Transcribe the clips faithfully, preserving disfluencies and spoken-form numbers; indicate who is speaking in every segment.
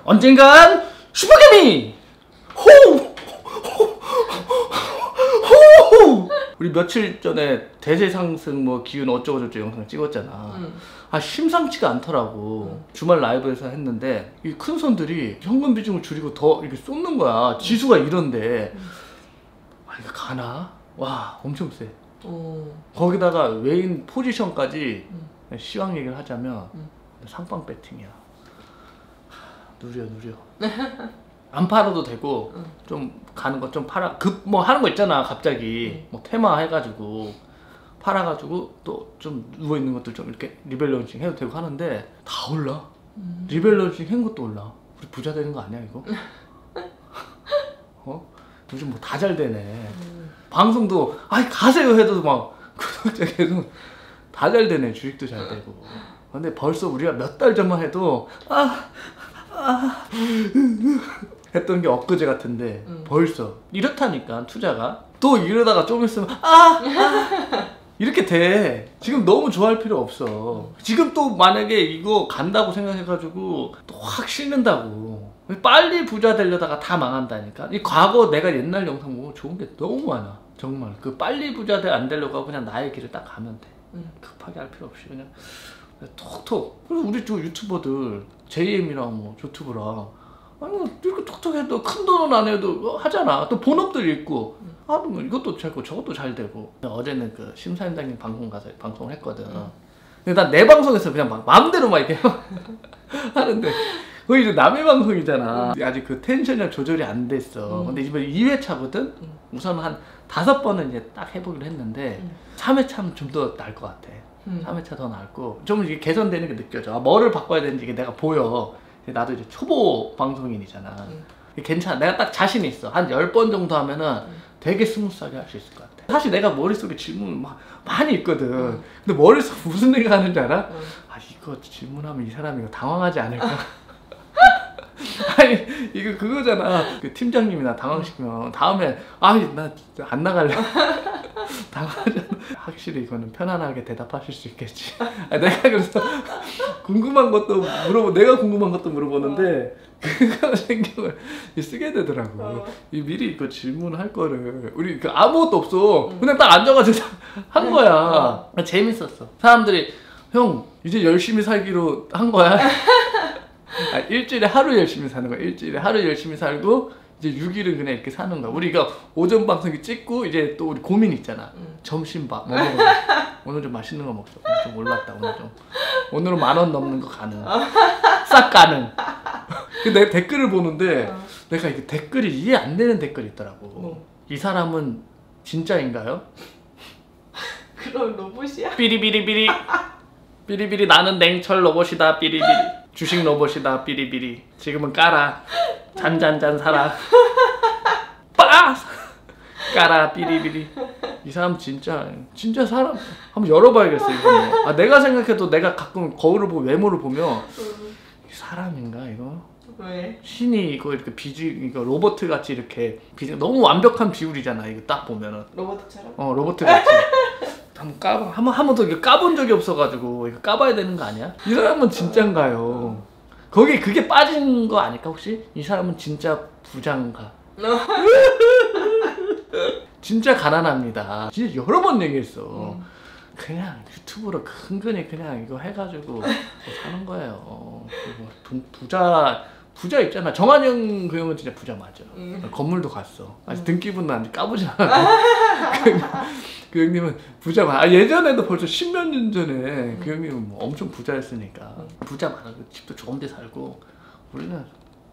Speaker 1: 언젠간 슈퍼개미! 호! 호! 우리 며칠 전에 대세 상승 뭐 기운 어쩌고저쩌고 영상 찍었잖아. 응. 아 심상치가 않더라고. 응. 주말 라이브에서 했는데 이 큰 손들이 현금 비중을 줄이고 더 이렇게 쏟는 거야. 지수가 이런데 응. 아 이거 가나? 와 엄청 세. 오. 거기다가 외인 포지션까지 응. 시황 얘기를 하자면 응. 상방 배팅이야. 누려 누려. 안 팔아도 되고 응. 좀 가는 거 좀 팔아 급 뭐 하는 거 있잖아. 갑자기 응. 뭐 테마 해가지고 팔아가지고 또 좀 누워 있는 것들 좀 이렇게 리밸런싱 해도 되고 하는데 다 올라. 음. 리밸런싱 한 것도 올라. 우리 부자 되는 거 아니야 이거? 어? 요즘 뭐 다 잘 되네. 음. 방송도 아이 가세요 해도 막 구독자 계속 다 잘 되네. 주식도 잘 되고. 근데 벌써 우리가 몇 달 전만 해도 아 아 했던 게 엊그제 같은데 음. 벌써 이렇다니까 투자가. 또 이러다가 좀 있으면 아, 아 이렇게 돼. 지금 너무 좋아할 필요 없어. 지금 또 만약에 이거 간다고 생각해가지고 또 확 식는다고 빨리 부자 되려다가 다 망한다니까. 이 과거 내가 옛날 영상 보면 좋은 게 너무 많아. 정말 그 빨리 부자 안 되려고 하고 그냥 나의 길을 딱 가면 돼. 음. 급하게 할 필요 없이 그냥 톡톡. 그래서 우리 저 유튜버들 제이엠이랑 뭐 조튜브랑 아니 이렇게 톡톡 해도 큰 돈은 안 해도 하잖아. 또 본업들 있고 음. 아 이것도 잘고 저것도 잘 되고. 어제는 그 심사위원장님 방송 가서 방송을 했거든. 음. 근데 난 내 방송에서 그냥 막 마음대로 막 이렇게 하는데 거의 이제 남의 방송이잖아. 음. 아직 그 텐션이 조절이 안 됐어. 음. 근데 이번에 이 회차거든. 음. 우선 한 다섯 번은 이제 딱 해보기로 했는데 음. 삼 회차는 좀 더 나을 것 같아. 음. 삼 회차 더 나았고 좀 이게 개선되는 게 느껴져. 아, 뭐를 바꿔야 되는지 이게 내가 보여. 나도 이제 초보 방송인이잖아. 음. 괜찮아. 내가 딱 자신 있어. 한 열 번 정도 하면은 음. 되게 스무스하게 할 수 있을 것 같아. 사실 내가 머릿속에 질문 막 많이 있거든. 음. 근데 머릿속에 무슨 생각 하는지 알아? 음. 아 이거 질문하면 이 사람이 이거 당황하지 않을까? 아니 이거 그거잖아. 그 팀장님이 나 당황시키면 다음에 아니 나 진짜 안 나갈래. 당황하잖아. 확실히 이거는 편안하게 대답하실 수 있겠지. 아, 내가 그래서 궁금한 것도 물어보 내가 궁금한 것도 물어보는데 그거 신경을 쓰게 되더라고. 어. 이 미리 이거 질문할 거를 우리 그 아무것도 없어. 응. 그냥 딱 앉아가지고 한 거야. 어. 재밌었어. 사람들이 형 이제 열심히 살기로 한 거야. 아, 일주일에 하루 열심히 사는 거야. 일주일에 하루 열심히 살고 이제 육 일은 그냥 이렇게 사는 거야. 우리가 오전 방송이 찍고 이제 또 우리 고민 있잖아. 음. 점심밥 뭐 먹어. 오늘 좀 맛있는 거 먹자. 오늘 좀 올랐다. 오늘 좀 오늘은 만 원 넘는 거 가능. 싹 가능. 내가 댓글을 보는데 어. 내가 이게 댓글이 이해 안 되는 댓글이 있더라고. 어. 이 사람은 진짜인가요?
Speaker 2: 그럼 로봇이야?
Speaker 1: 삐리비리비리 삐리비리 나는 냉철 로봇이다. 삐리비리 주식 로봇이다. 삐리비리 지금은 까라. 잔잔잔 살아. 빠! 까라 삐리비리. 이 사람 진짜 진짜 사람 한번 열어봐야겠어 이거. 아 내가 생각해도 내가 가끔 거울을 보고 외모를 보면 이 사람인가 이거?
Speaker 2: 왜?
Speaker 1: 신이 이거 이렇게 비주 이거 로봇 같이 이렇게 비주 너무 완벽한 비율이잖아 이거 딱 보면은.
Speaker 2: 로봇처럼?
Speaker 1: 어 로봇 같이. 한번 까봐 한번 한 번 더 이거 까본 적이 없어가지고 이거 까봐야 되는 거 아니야? 이 사람은 진짠가요? 거기 그게 빠진 거 아닐까 혹시? 이 사람은 진짜 부자인가? 진짜 가난합니다. 진짜 여러 번 얘기했어. 음. 그냥 유튜브로 근근히 그냥 이거 해가지고 뭐 사는 거예요. 돈, 부자 부자 있잖아. 정한영 그 형은 진짜 부자 맞아. 음. 건물도 갔어. 아직 음. 등기부는 아직 까보지 않았고. 그, 그 형님은 부자 많아. 아, 예전에도 벌써 십몇 년 전에 음. 그 형님은 뭐 엄청 부자였으니까. 음. 부자 많아. 집도 좋은 데 살고. 우리는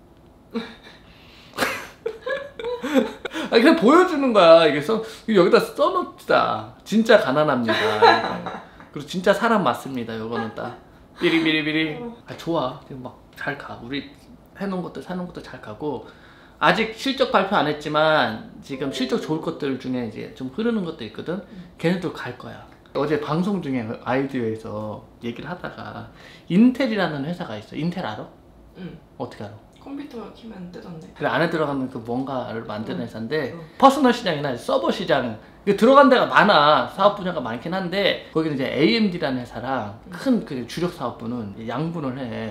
Speaker 1: 아 그냥 보여주는 거야. 이게 써 여기다 써놓자. 진짜 가난합니다. 그리고 진짜 사람 맞습니다. 요거는 딱 삐리삐리삐리. 아 좋아. 지금 막 잘 가. 우리 해놓은 것들 사놓은 것들 잘 가고 아직 실적 발표 안 했지만 지금 실적 좋을 것들 중에 이제 좀 흐르는 것도 있거든. 걔네들 갈 거야. 어제 방송 중에 아이디어에서 얘기를 하다가 인텔이라는 회사가 있어. 인텔 알아? 응. 어떻게 알아?
Speaker 2: 컴퓨터 키면 뜨던데.
Speaker 1: 그래 안에 들어가면 그 뭔가를 만드는 응. 회사인데 응. 퍼스널 시장이나 서버 시장 들어간 데가 많아. 사업 분야가 많긴 한데 거기는 이제 에이엠디라는 회사랑 응. 큰 그 주력 사업부는 양분을 해.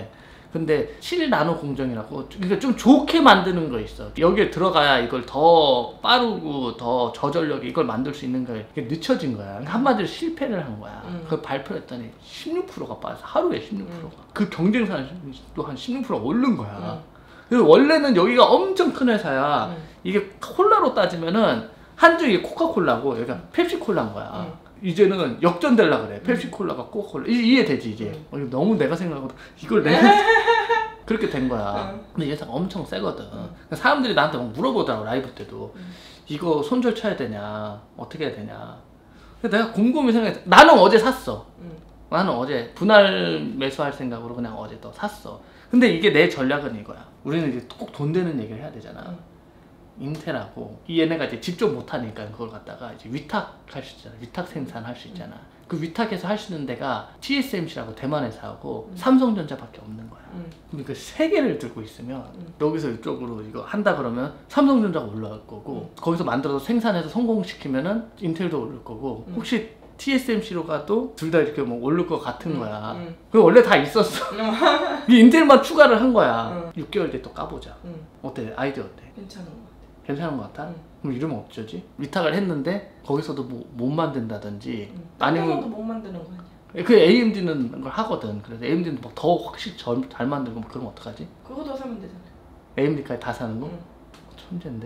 Speaker 1: 근데 칠 나노 공정이라고 그러니까 좀 좋게 만드는 거 있어. 여기에 들어가야 이걸 더 빠르고 더 저전력이 이걸 만들 수 있는 거에 늦춰진 거야. 한마디로 실패를 한 거야.
Speaker 2: 음.
Speaker 1: 그걸 발표했더니 십육 퍼센트가 빠졌어. 하루에 십육 퍼센트가. 음. 그 경쟁사도 한 십육 퍼센트 오른 거야. 음. 그래서 원래는 여기가 엄청 큰 회사야. 음. 이게 콜라로 따지면은 한쪽이 코카콜라고 여기가 펩시콜라인 거야. 음. 이제는 역전되려고 그래. 펩시콜라가 코카콜라. 이해되지 이제. 음. 어, 너무 내가 생각하고 이걸 내가 그렇게 된 거야. 음. 근데 얘가 엄청 세거든. 음. 사람들이 나한테 막 물어보더라고 라이브 때도. 음. 이거 손절 쳐야 되냐 어떻게 해야 되냐. 내가 곰곰이 생각했어. 나는 어제 샀어. 음. 나는 어제 분할 매수할 생각으로 그냥 어제 또 샀어. 근데 이게 내 전략은 이거야. 우리는 이제 꼭 돈 되는 얘기를 해야 되잖아. 음. 인텔하고 이 얘네가 이제 직접 못하니까 그걸 갖다가 이제 위탁할 수 있잖아. 위탁 생산할 수 있잖아. 음. 그 위탁해서 할 수 있는 데가 티에스엠씨라고 대만 회사하고 음. 삼성전자밖에 없는 거야. 음. 그럼 그 세 개를 들고 있으면 음. 여기서 이쪽으로 이거 한다 그러면 삼성전자가 올라갈 거고 음. 거기서 만들어서 생산해서 성공시키면은 인텔도 오를 거고 음. 혹시 티에스엠씨로 가도 둘 다 이렇게 뭐 오를 것 같은 음. 거야. 음. 그 원래 다 있었어. 이 인텔만 추가를 한 거야. 음. 육 개월 뒤에 또 까보자. 음. 어때? 아이디어 어때?
Speaker 2: 괜찮은 거 같아.
Speaker 1: 괜찮은 것 같아?
Speaker 2: 응.
Speaker 1: 그럼 이러면 어쩌지? 위탁을 했는데 거기서도 뭐 못 만든다든지
Speaker 2: 응. 아니면 못 만드는 거 아니야?
Speaker 1: 그 에이엠디는 그걸 하거든. 그래서 에이엠디는 막 더 확실히 잘, 잘 만들고 막 그러면 어떡하지?
Speaker 2: 그거도 사면 되잖아.
Speaker 1: 에이엠디까지 다 사는 거?
Speaker 2: 응.
Speaker 1: 천재인데?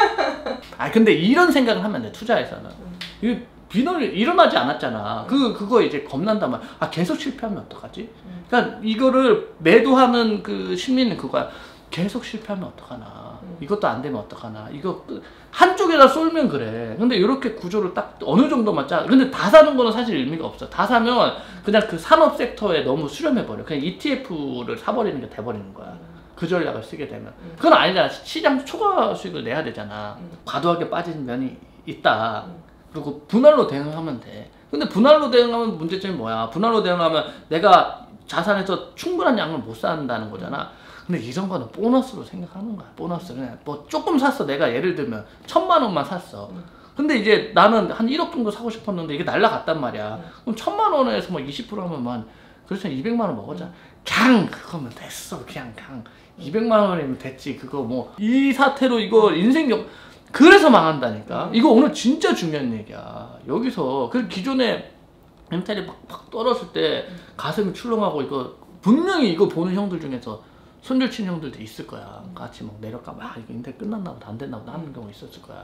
Speaker 1: 아 근데 이런 생각을 하면 돼. 투자에서는 응. 이게 비널이 일어나지 않았잖아. 응. 그, 그거 이제 겁난단 말이야. 아 계속 실패하면 어떡하지? 응. 그러니까 이거를 매도하는 그 심리는 그거야. 계속 실패하면 어떡하나. 음. 이것도 안 되면 어떡하나. 이거 한쪽에다 쏠면 그래. 근데 이렇게 구조를 딱 어느 정도만 짜. 근데 다 사는 거는 사실 의미가 없어. 다 사면 그냥 그 산업 섹터에 너무 수렴해버려. 그냥 이티에프를 사버리는 게 돼버리는 거야. 음. 그 전략을 쓰게 되면. 음. 그건 아니잖아. 시장 초과 수익을 내야 되잖아. 음. 과도하게 빠지는 면이 있다. 음. 그리고 분할로 대응하면 돼. 근데 분할로 대응하면 문제점이 뭐야? 분할로 대응하면 내가 자산에서 충분한 양을 못 산다는 거잖아. 근데 이런 거는 보너스로 생각하는 거야. 보너스. 그냥 뭐 조금 샀어. 내가 예를 들면 천만 원만 샀어. 응. 근데 이제 나는 한 일억 정도 사고 싶었는데 이게 날라갔단 말이야. 응. 그럼 천만 원에서 뭐 이십 퍼센트 하면 만 그렇잖아. 이백만 원 먹었잖아. 응. 그냥 그거면 됐어. 그냥 그냥 이백만 원이면 됐지. 그거 뭐 이 사태로 이거 인생 역 그래서 망한다니까. 응. 이거 오늘 진짜 중요한 얘기야. 여기서 그 기존에 엠텔이 막, 막 떨어질 때 가슴이 출렁하고 이거 분명히 이거 보는 형들 중에서 손절 치는 형들도 있을 거야. 같이 막 내려가면 아 이거 인텔 끝났나 보다 안 됐나 보다 하는 경우 있었을 거야.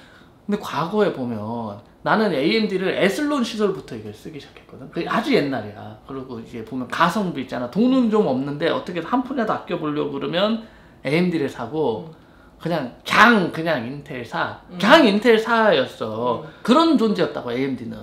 Speaker 1: 근데 과거에 보면 나는 에이엠디를 에슬론 시절부터 이걸 쓰기 시작했거든. 그게 아주 옛날이야. 그리고 이제 보면 가성비 있잖아. 돈은 좀 없는데 어떻게 한 푼이라도 아껴보려고 그러면 에이엠디를 사고 그냥 그냥 그냥 인텔 사. 그냥 인텔 사였어. 그런 존재였다고 에이엠디는.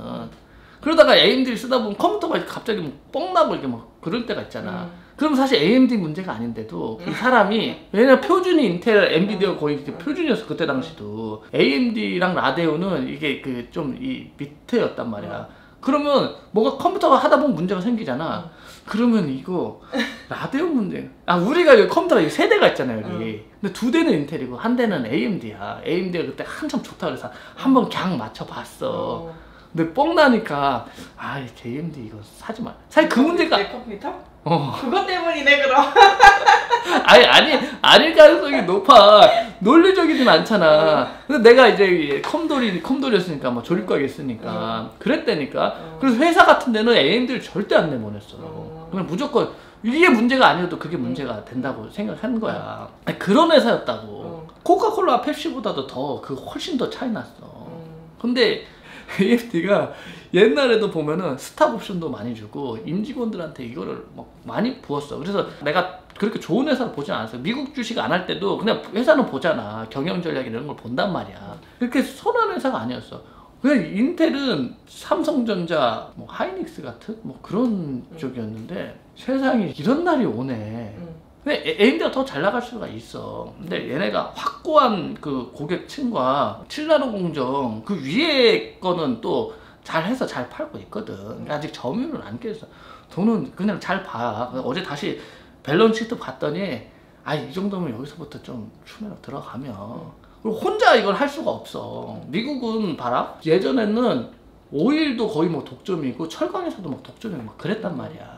Speaker 1: 그러다가 에이엠디를 쓰다 보면 컴퓨터가 갑자기 뭐 뻥나고 이렇게 막 그럴 때가 있잖아. 그럼 사실 에이엠디 문제가 아닌데도 이 사람이 왜냐면 표준이 인텔, 엔비디아 거의 이제 표준이었어 그때 당시도. 에이엠디랑 라데온은 이게 그 좀 이 밑에였단 말이야. 그러면 뭐가 컴퓨터가 하다 보면 문제가 생기잖아. 그러면 이거 라데온 문제. 아 우리가 여기 컴퓨터가 세 대가 있잖아요 여기. 근데 두 대는 인텔이고 한 대는 에이엠디야. 에이엠디가 그때 한참 좋다 그래서 한번 그냥 맞춰봤어. 근데 뻥 나니까 아 에이엠디 이거 사지 마. 사실 그 문제가
Speaker 2: 내 컴퓨터?
Speaker 1: 어.
Speaker 2: 그것 때문이네 그럼.
Speaker 1: 아니 아니 아닐 가능성이 높아. 논리적이진 않잖아. 근데 내가 이제 컴돌이 컴돌이었으니까 뭐 조립과에 있으니까 음. 그랬다니까. 음. 그래서 회사 같은 데는 에이엠디를 절대 안 내보냈어. 음. 그냥 무조건 이게 문제가 아니어도 그게 문제가 된다고 생각하는 거야. 아니, 그런 회사였다고. 음. 코카콜라 펩시보다도 더 그 훨씬 더 차이 났어. 음. 근데 에이엠디가 옛날에도 보면은 스탁 옵션도 많이 주고 임직원들한테 이거를 막 많이 부었어. 그래서 내가 그렇게 좋은 회사를 보진 않았어요. 미국 주식 안 할 때도 그냥 회사는 보잖아. 경영 전략 이런 걸 본단 말이야. 그렇게 선한 회사가 아니었어. 그냥 인텔은 삼성전자, 뭐 하이닉스 같은 뭐 그런 음. 쪽이었는데 세상에 이런 날이 오네. 음. 근데 에이엠디가 더 잘 나갈 수가 있어. 근데 얘네가 확고한 그 고객층과 칠 나노 공정 그 위에 거는 또 잘해서 잘 팔고 있거든. 아직 점유율은 안 깨졌어. 돈은 그냥 잘 봐. 어제 다시 밸런스 시트 봤더니 아 이 정도면 여기서부터 좀 추매로 들어가면 그리고 혼자 이걸 할 수가 없어. 미국은 봐라. 예전에는 오일도 거의 뭐 독점이고 철강에서도 막 독점이고 막 그랬단 말이야.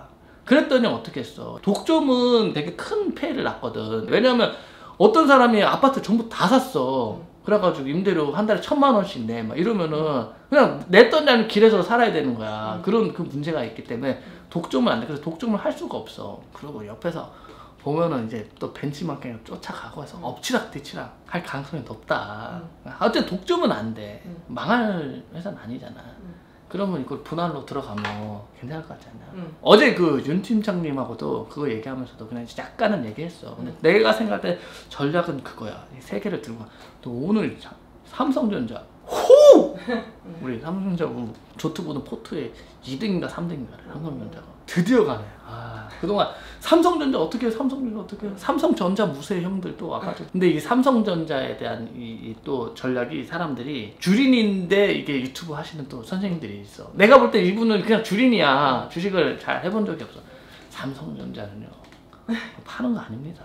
Speaker 1: 그랬더니 어떻게 했어. 독점은 되게 큰 폐해를 났거든. 왜냐면 어떤 사람이 아파트 전부 다 샀어. 그래가지고 임대료 한 달에 천만 원씩 내. 막 이러면은 그냥 냈던 자는 길에서 살아야 되는 거야. 그런 그 문제가 있기 때문에 독점은 안 돼. 그래서 독점을 할 수가 없어. 그리고 옆에서 보면은 이제 또 벤치마킹을 쫓아가고 해서 엎치락뒤치락 할 가능성이 높다. 어쨌든 독점은 안 돼. 망할 회사는 아니잖아. 그러면 이걸 분할로 들어가면 괜찮을 것 같지 않냐? 응. 어제 그 윤 팀장님하고도 그거 얘기하면서도 그냥 약간은 얘기했어. 근데 응. 내가 생각할 때 전략은 그거야. 이 세 개를 들고 또 오늘 삼성전자 호! 우리 삼성전자 조트보는 포트에 이 등인가 삼 등인가 삼성전자가 드디어 가네. 아, 그동안 삼성전자 어떻게 해? 삼성전자 어떻게 해? 삼성전자 무쇠 형들 또 와가지고. 근데 이 삼성전자에 대한 이 또 전략이 사람들이 주린인데 이게 유튜브 하시는 또 선생님들이 있어. 내가 볼 때 이분은 그냥 주린이야. 주식을 잘 해본 적이 없어. 삼성전자는요 파는 거 아닙니다.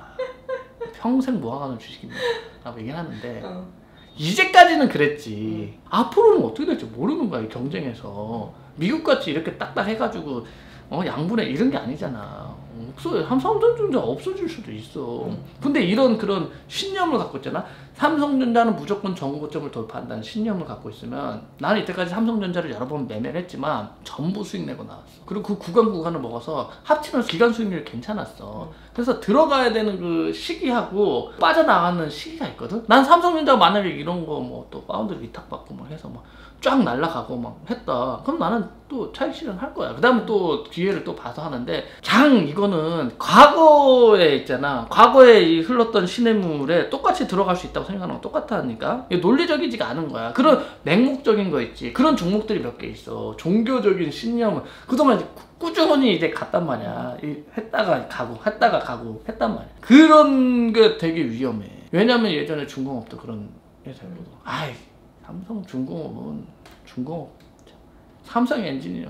Speaker 1: 평생 모아가는 주식입니다 라고 얘기를 하는데 어. 이제까지는 그랬지. 음. 앞으로는 어떻게 될지 모르는 거야. 이 경쟁에서 미국같이 이렇게 딱딱 해가지고 어, 양분의 이런 게 아니잖아. 없어요. 삼성전자 없어질 수도 있어. 음. 근데 이런 그런 신념을 갖고 있잖아. 삼성전자는 무조건 정고점을 돌파한다는 신념을 갖고 있으면 나는 이때까지 삼성전자를 여러 번 매매를 했지만 전부 수익 내고 나왔어. 그리고 그 구간 구간을 먹어서 합치면 기간 수익률이 괜찮았어. 음. 그래서 들어가야 되는 그 시기하고 빠져나가는 시기가 있거든. 난 삼성전자가 만약에 이런 거 뭐 또 파운드를 위탁받고 뭐 해서 막 쫙 날라가고 막 했다. 그럼 나는 또 차익 실현할 거야. 그 다음에 또 기회를 또 봐서 하는데 장 이거는 과거에 있잖아. 과거에 흘렀던 시냇물에 똑같이 들어갈 수 있다고 생각하는 건 똑같다니까. 이게 논리적이지가 않은 거야. 그런 맹목적인 거 있지. 그런 종목들이 몇 개 있어. 종교적인 신념을 그동안 꾸준히 이제 갔단 말이야. 했다가 가고 했다가 가고 했단 말이야. 그런 게 되게 위험해. 왜냐면 예전에 중공업도 그런 회사거든. 아이 삼성 중공업은 중공업 삼성 엔지니어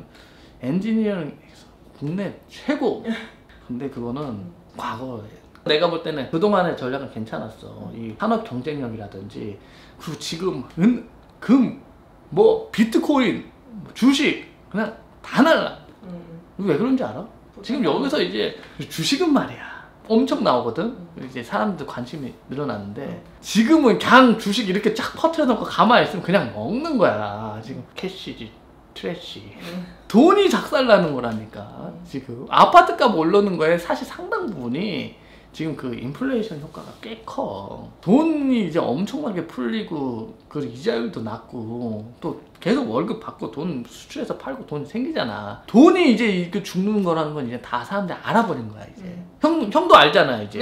Speaker 1: 엔지니어링 국내 최고. 근데 그거는 과거에 내가 볼 때는 그동안의 전략은 괜찮았어. 이 산업 경쟁력이라든지 그리고 지금 은, 금, 뭐 비트코인, 뭐 주식 그냥 다 날라. 음. 왜 그런지 알아? 지금 여기서 이제 주식은 말이야 엄청 나오거든. 음. 이제 사람들 관심이 늘어났는데 음. 지금은 그냥 주식 이렇게 쫙 퍼트려놓고 가만히 있으면 그냥 먹는 거야. 지금 캐시지 트래시. 음. 돈이 작살나는 거라니까. 음. 지금 아파트값 오르는 거에 사실 상당 부분이 지금 그 인플레이션 효과가 꽤 커. 돈이 이제 엄청나게 풀리고 그 이자율도 낮고 또 계속 월급 받고 돈 수출해서 팔고 돈이 생기잖아. 돈이 이제 이렇게 죽는 거라는 건 이제 다 사람들이 알아버린 거야 이제. 음. 형 형도 알잖아 이제.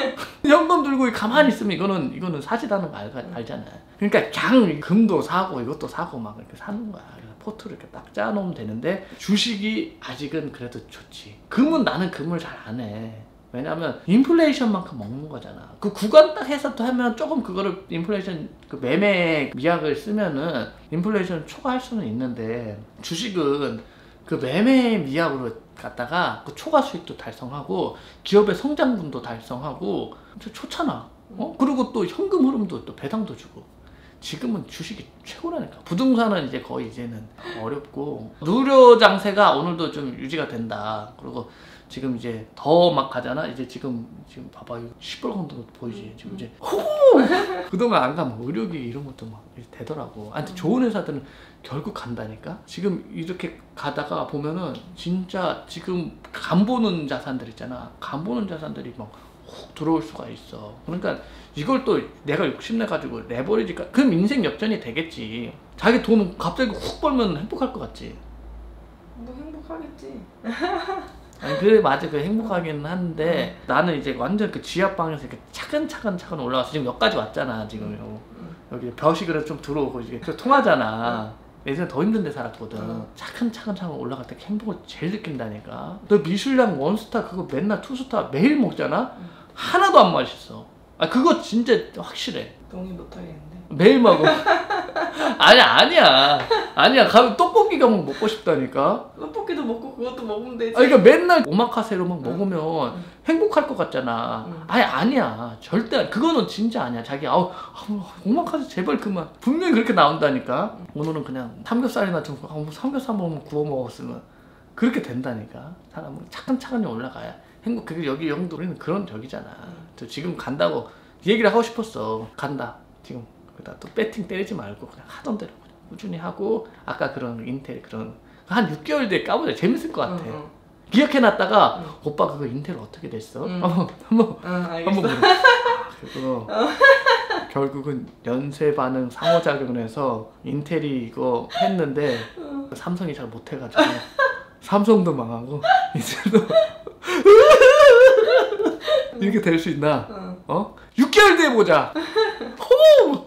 Speaker 1: 현금 들고 가만히 있으면 이거는 이거는 사지라는 거 알, 알잖아. 그러니까 그냥 금도 사고 이것도 사고 막 이렇게 사는 거야. 포트를 이렇게 딱 짜놓으면 되는데 주식이 아직은 그래도 좋지. 금은 나는 금을 잘 안 해. 왜냐면 인플레이션만큼 먹는 거잖아. 그 구간 딱 해서 또 하면 조금 그거를 인플레이션 그 매매 미학을 쓰면은 인플레이션 초과할 수는 있는데 주식은 그 매매 미학으로 갖다가 그 초과 수익도 달성하고 기업의 성장분도 달성하고 좋잖아. 어? 그리고 또 현금 흐름도 또 배당도 주고. 지금은 주식이 최고라니까. 부동산은 이제 거의 이제는 어렵고 누려 장세가 오늘도 좀 유지가 된다. 그리고 지금 이제 더 막 가잖아. 이제 지금 지금 봐봐 시뻘건도 보이지. 지금 이제 호 그동안 안 가면 의료기 이런 것도 막 되더라고. 아무튼 좋은 회사들은 결국 간다니까. 지금 이렇게 가다가 보면은 진짜 지금 간 보는 자산들 있잖아. 간 보는 자산들이 막 훅 들어올 수가 있어. 그러니까 이걸 또 내가 욕심내 가지고 레버리지가 그럼 인생 역전이 되겠지. 자기 돈 갑자기 훅 벌면 행복할 것 같지.
Speaker 2: 뭐 행복하겠지.
Speaker 1: 아니 그래 맞아 그 행복하기는 한데 음. 나는 이제 완전 그 지하방에서 이렇게 차근차근 차근 올라와서 지금 여기까지 왔잖아 지금. 음. 여기 벼시 그래도 좀 들어오고 이제 통하잖아. 음. 예전에 더 힘든 데 살았거든. 음. 차근차근 차근 올라갈 때 행복을 제일 느낀다니까. 너 미슐랭 원스타 그거 맨날 투스타 매일 먹잖아. 음. 하나도 안 맛있어. 아 그거 진짜 확실해.
Speaker 2: 동의 못하겠는데.
Speaker 1: 매일 먹어. 아니야 아니야 아니야 가면 떡볶이가 막 먹고 싶다니까.
Speaker 2: 떡볶이도 먹고 그것도 먹으면 되지.
Speaker 1: 아 그러니까 맨날 오마카세로 막 응. 먹으면 응. 행복할 것 같잖아. 응. 아니 아니야 절대 그거는 진짜 아니야. 자기 아우 오마카세 제발 그만. 분명히 그렇게 나온다니까. 응. 오늘은 그냥 삼겹살이나 좀 아, 삼겹살 먹으면 구워 먹었으면 그렇게 된다니까. 사람은 차근차근히 올라가야 행복. 그게 여기 형도 우리는 그런 적이잖아. 저 지금 간다고 이 얘기를 하고 싶었어. 간다 지금. 그러다 또 배팅 때리지 말고 그냥 하던 대로 그냥 꾸준히 하고, 아까 그런 인텔 그런 한 육 개월 뒤에 까보자. 재밌을 것 같아.
Speaker 2: 응, 응.
Speaker 1: 기억해놨다가
Speaker 2: 응.
Speaker 1: 오빠 그거 인텔 어떻게 됐어?
Speaker 2: 응.
Speaker 1: 한번 한번
Speaker 2: 응, 알겠어.
Speaker 1: 한번 물어. 그거 결국은 연쇄 반응 상호작용을 해서 인텔이 이거 했는데 삼성이 잘 못해가지고 삼성도 망하고 인텔도 이렇게 될 수 있나?
Speaker 2: 응.
Speaker 1: 어? 육 개월 뒤에 보자. 호!